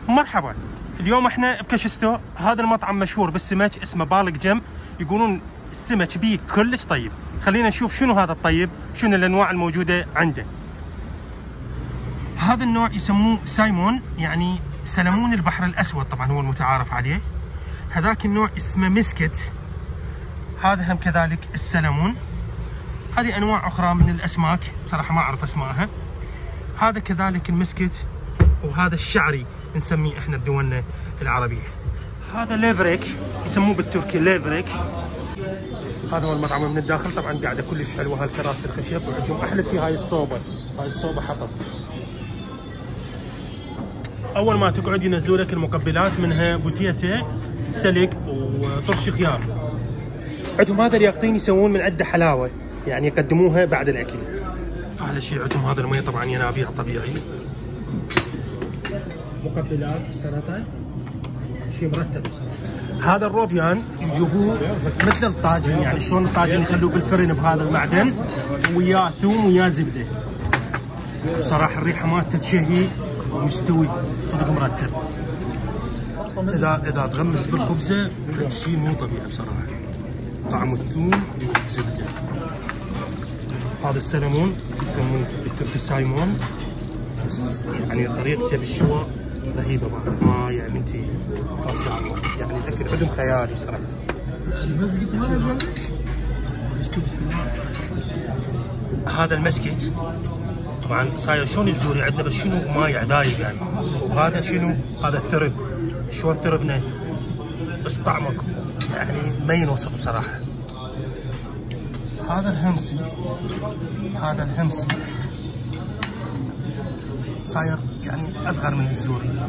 مرحبا، اليوم احنا بكشستو. هذا المطعم مشهور بالسمك اسمه بالق جم، يقولون السمك بيه كلش طيب. خلينا نشوف شنو هذا الطيب، شنو الانواع الموجوده عنده. هذا النوع يسموه سايمون، يعني سلمون البحر الاسود، طبعا هو المتعارف عليه. هذاك النوع اسمه مسكت، هذا هم كذلك السلمون. هذه انواع اخرى من الاسماك صراحه ما اعرف اسمائها. هذا كذلك المسكت، وهذا الشعري نسميه احنا بدولنا العربيه. هذا ليفريك، يسموه بالتركي ليفريك. هذا هو المطعم من الداخل، طبعا قاعده كلش حلوه هالكراسي الخشب، وعندهم احلى شيء هاي الصوبه، هاي الصوبه حطب. اول ما تقعد ينزلوا لك المقبلات، منها بوتيته سلق وطرش خيار. عندهم هذا اليقطين يسوون من عنده حلاوه، يعني يقدموها بعد الاكل. احلى شيء عندهم هذا المي، طبعا ينابيع طبيعي. مقبلات السلطه شيء مرتب بصراحه. هذا الروبيان يجيبوه مثل الطاجن، يعني شلون الطاجن يخلوه بالفرن بهذا المعدن، وياه ثوم وياه زبده. بصراحه الريحه مالته تشهي ومستوي صدق مرتب. اذا تغمس بالخبزه شيء مو طبيعي بصراحه، طعم الثوم والزبده. هذا السلمون يسموه بالتركي سايمون، بس يعني طريقته بالشواء رهيبه بعد، ما يعني انت ما شاء الله، يعني الاكل عندهم خيالي صراحه. هذا المسكت طبعا صاير شلون الزوري عندنا، بس شنو مايع دايب يعني. وهذا شنو؟ هذا الثرب، شلون ثربنا بس طعمه يعني ما ينوصف بصراحه. هذا الهمسي، هذا الهمسي صاير يعني اصغر من الزوري،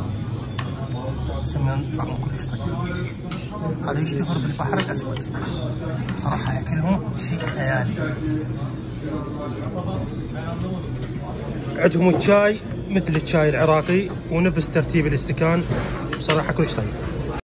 سمين طعمه كلش طيب. هذا يشتهر بالبحر الاسود، صراحه اكلهم شيء خيالي. عندهم الشاي مثل الشاي العراقي، ونفس ترتيب الاستكان، بصراحه كلش طيب.